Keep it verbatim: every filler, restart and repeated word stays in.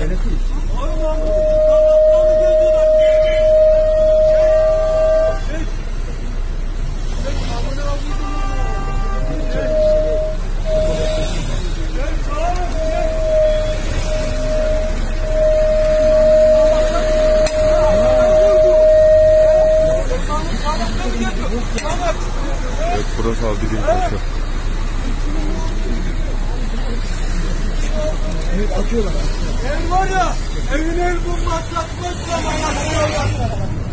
Evet, burası Avdi'nin taşı. Evet, atıyorlar. Ev var ya, evin ev bulmaz, satmaz zaman atıyorlar.